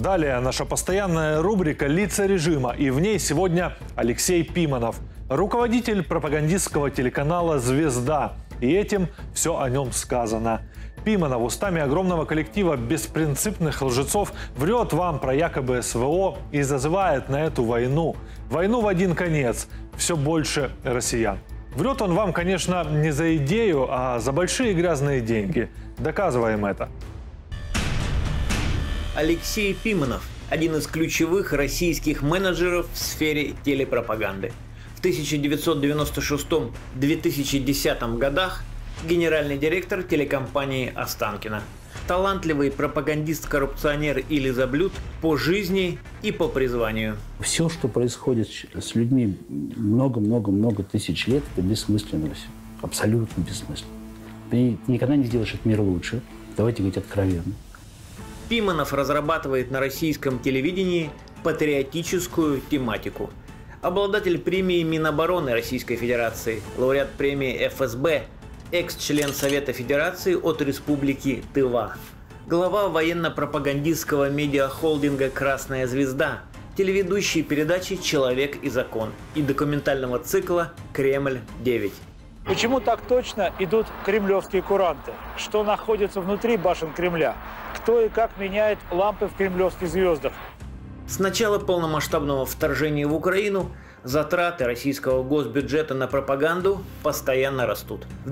Далее наша постоянная рубрика «Лица режима». И в ней сегодня Алексей Пиманов, руководитель пропагандистского телеканала «Звезда». И этим все о нем сказано. Пиманов устами огромного коллектива беспринципных лжецов врет вам про якобы СВО и зазывает на эту войну. Войну в один конец. Все больше россиян. Врет он вам, конечно, не за идею, а за большие грязные деньги. Доказываем это. Алексей Пиманов – один из ключевых российских менеджеров в сфере телепропаганды. В 1996-2010 годах генеральный директор телекомпании «Останкино». Талантливый пропагандист-коррупционер и лизоблюд по жизни и по призванию. Все, что происходит с людьми много-много-много тысяч лет, это бессмысленно все. Абсолютно бессмысленно. Ты никогда не сделаешь этот мир лучше. Давайте говорить откровенно. Пиманов разрабатывает на российском телевидении патриотическую тематику. Обладатель премии Минобороны Российской Федерации, лауреат премии ФСБ, экс-член Совета Федерации от Республики Тыва, глава военно-пропагандистского медиахолдинга «Красная звезда», телеведущий передачи «Человек и закон» и документального цикла «Кремль-9». Почему так точно идут кремлевские куранты? Что находится внутри башен Кремля? Кто и как меняет лампы в кремлевских звездах? С начала полномасштабного вторжения в Украину затраты российского госбюджета на пропаганду постоянно растут. В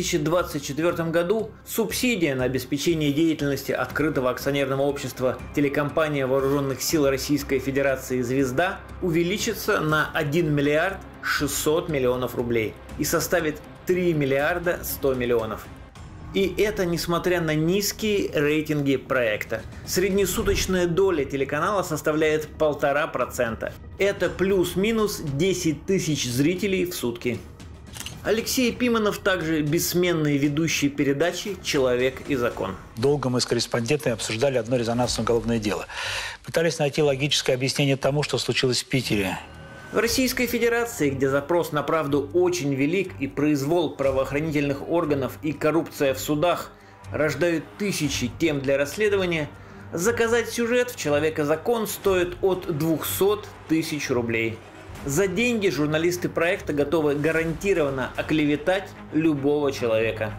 2024 году субсидия на обеспечение деятельности открытого акционерного общества телекомпания Вооруженных сил Российской Федерации «Звезда» увеличится на 1 миллиард 600 миллионов рублей и составит 3 миллиарда 100 миллионов. И это несмотря на низкие рейтинги проекта. Среднесуточная доля телеканала составляет 1,5%. Это плюс-минус 10 тысяч зрителей в сутки. Алексей Пиманов также бессменный ведущий передачи «Человек и закон». Долго мы с корреспондентами обсуждали одно резонансное уголовное дело. Пытались найти логическое объяснение тому, что случилось в Питере. В Российской Федерации, где запрос на правду очень велик и произвол правоохранительных органов и коррупция в судах рождают тысячи тем для расследования, заказать сюжет в «Человек и закон» стоит от 200 тысяч рублей. За деньги журналисты проекта готовы гарантированно оклеветать любого человека.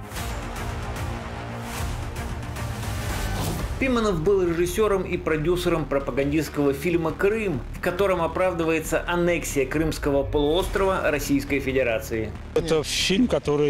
Пиманов был режиссером и продюсером пропагандистского фильма «Крым», в котором оправдывается аннексия Крымского полуострова Российской Федерации. Это фильм,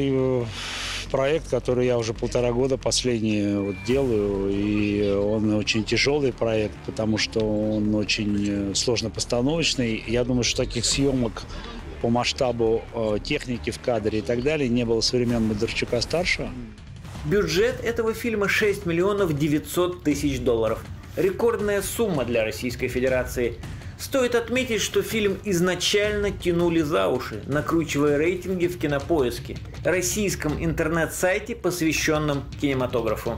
проект, который я уже 1,5 года последний делаю, и он очень тяжелый проект, потому что он очень сложно-постановочный. Я думаю, что таких съемок по масштабу техники в кадре и так далее не было со времен Бондарчука-старшего. Бюджет этого фильма 6 миллионов 900 тысяч долларов. Рекордная сумма для Российской Федерации. Стоит отметить, что фильм изначально тянули за уши, накручивая рейтинги в Кинопоиске, российском интернет-сайте, посвященном кинематографу.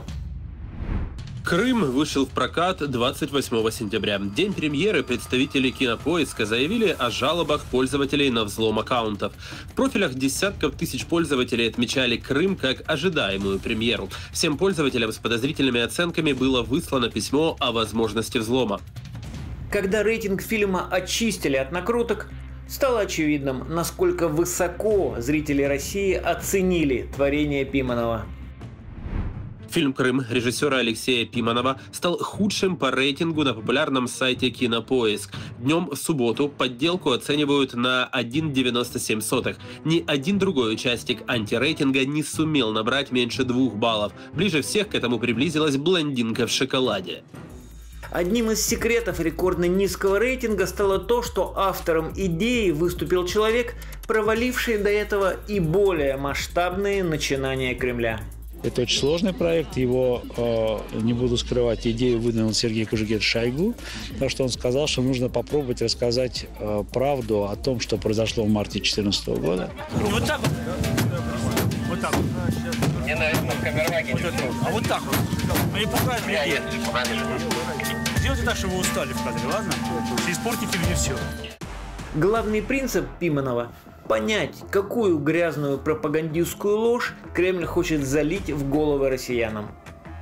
«Крым» вышел в прокат 28 сентября. В день премьеры представители Кинопоиска заявили о жалобах пользователей на взлом аккаунтов. В профилях десятков тысяч пользователей отмечали «Крым» как ожидаемую премьеру. Всем пользователям с подозрительными оценками было выслано письмо о возможности взлома. Когда рейтинг фильма очистили от накруток, стало очевидным, насколько высоко зрители России оценили творение Пиманова. Фильм «Крым» режиссера Алексея Пиманова стал худшим по рейтингу на популярном сайте «Кинопоиск». Днем в субботу подделку оценивают на 1,97. Ни один другой участник антирейтинга не сумел набрать меньше 2 баллов. Ближе всех к этому приблизилась «Блондинка в шоколаде». Одним из секретов рекордно низкого рейтинга стало то, что автором идеи выступил человек, проваливший до этого и более масштабные начинания Кремля. Это очень сложный проект, его, не буду скрывать, идею выдвинул Сергей Кужугетович Шойгу, потому что он сказал, что нужно попробовать рассказать правду о том, что произошло в марте 2014 года. Вот так вот. Вот так вот. Не на этом камерваге. Вот это вот. А вот так вот. Мы не пугаем людей. Сделайте так, чтобы вы устали в кадре, ладно? Испортите мне все. Главный принцип Пиманова – понять, какую грязную пропагандистскую ложь Кремль хочет залить в головы россиянам.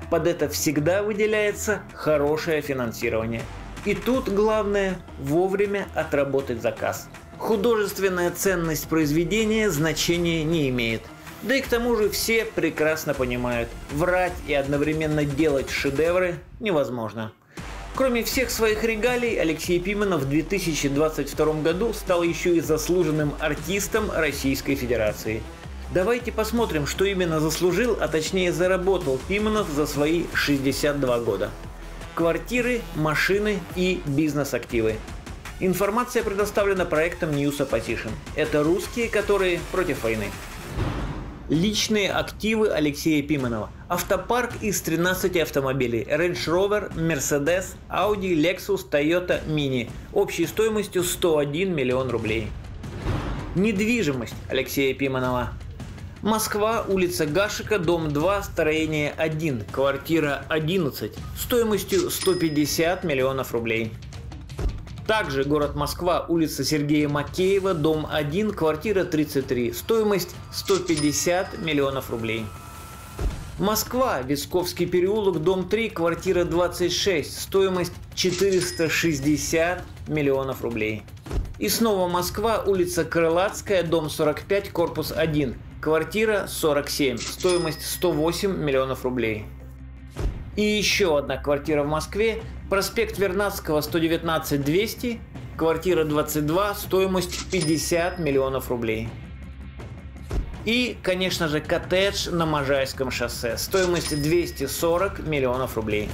Под это всегда выделяется хорошее финансирование. И тут главное – вовремя отработать заказ. Художественная ценность произведения значения не имеет. Да и к тому же все прекрасно понимают, врать и одновременно делать шедевры невозможно. Кроме всех своих регалий, Алексей Пиманов в 2022 году стал еще и заслуженным артистом Российской Федерации. Давайте посмотрим, что именно заслужил, а точнее заработал Пиманов за свои 62 года. Квартиры, машины и бизнес-активы. Информация предоставлена проектом News Opposition. Это русские, которые против войны. Личные активы Алексея Пиманова. Автопарк из 13 автомобилей. Range Rover, Mercedes, Audi, Lexus, Toyota, Mini. Общей стоимостью 101 миллион рублей. Недвижимость Алексея Пиманова. Москва, улица Гашека, дом 2, строение 1, квартира 11, стоимостью 150 миллионов рублей. Также город Москва, улица Сергея Макеева, дом 1, квартира 33, стоимость 150 миллионов рублей. Москва, Висковский переулок, дом 3, квартира 26, стоимость 460 миллионов рублей. И снова Москва, улица Крылатская, дом 45, корпус 1, квартира 47, стоимость 108 миллионов рублей. И еще одна квартира в Москве, проспект Вернадского, 119-200, квартира 22, стоимость 50 миллионов рублей. И, конечно же, коттедж на Можайском шоссе, стоимость 240 миллионов рублей.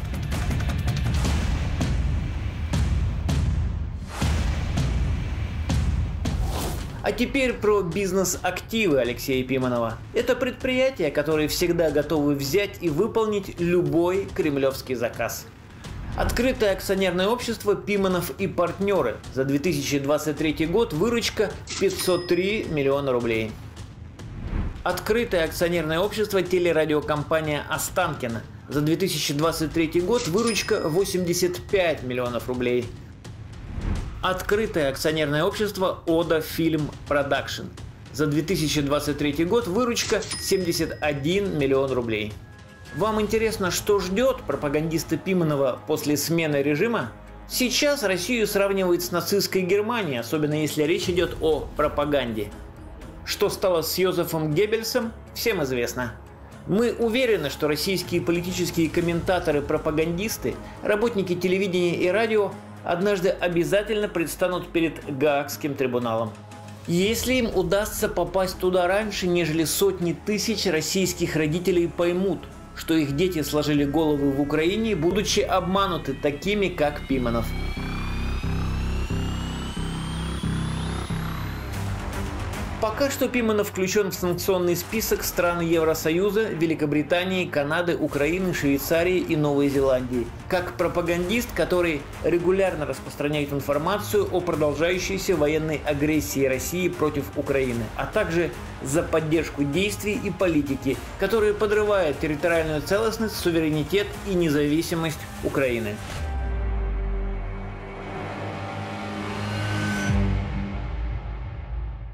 А теперь про бизнес-активы Алексея Пиманова. Это предприятия, которые всегда готовы взять и выполнить любой кремлевский заказ. Открытое акционерное общество «Пиманов и партнеры». За 2023 год выручка 503 миллиона рублей. Открытое акционерное общество «Телерадиокомпания Останкино». За 2023 год выручка 85 миллионов рублей. Открытое акционерное общество «Ода Фильм Продакшн». За 2023 год выручка 71 миллион рублей. Вам интересно, что ждет пропагандиста Пиманова после смены режима? Сейчас Россию сравнивают с нацистской Германией, особенно если речь идет о пропаганде. Что стало с Йозефом Геббельсом, всем известно. Мы уверены, что российские политические комментаторы-пропагандисты, работники телевидения и радио однажды обязательно предстанут перед Гаагским трибуналом. Если им удастся попасть туда раньше, нежели сотни тысяч российских родителей поймут, что их дети сложили головы в Украине, будучи обмануты такими, как Пиманов. Пока что Пиманов включен в санкционный список стран Евросоюза, Великобритании, Канады, Украины, Швейцарии и Новой Зеландии, как пропагандист, который регулярно распространяет информацию о продолжающейся военной агрессии России против Украины, а также за поддержку действий и политики, которые подрывают территориальную целостность, суверенитет и независимость Украины.